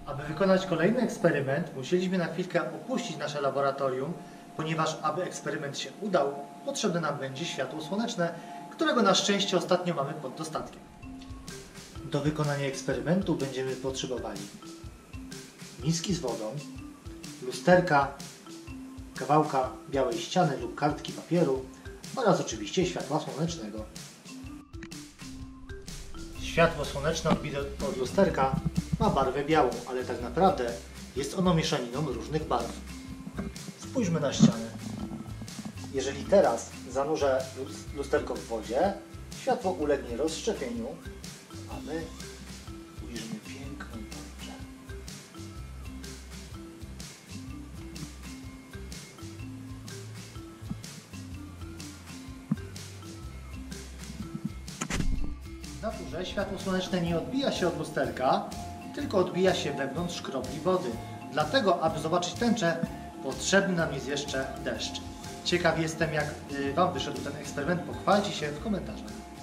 Aby wykonać kolejny eksperyment, musieliśmy na chwilkę opuścić nasze laboratorium, ponieważ aby eksperyment się udał, potrzebne nam będzie światło słoneczne, którego na szczęście ostatnio mamy pod dostatkiem. Do wykonania eksperymentu będziemy potrzebowali miski z wodą, lusterka, kawałka białej ściany lub kartki papieru oraz oczywiście światła słonecznego. Światło słoneczne odbite od lusterka ma barwę białą, ale tak naprawdę jest ono mieszaniną różnych barw. Spójrzmy na ścianę. Jeżeli teraz zanurzę lusterko w wodzie, światło ulegnie rozszczepieniu, a my ujrzymy piękną tarczę. W naturze światło słoneczne nie odbija się od lusterka, tylko odbija się wewnątrz kropli wody. Dlatego, aby zobaczyć tęczę, potrzebny nam jest jeszcze deszcz. Ciekaw jestem, jak Wam wyszedł ten eksperyment. Pochwalcie się w komentarzach.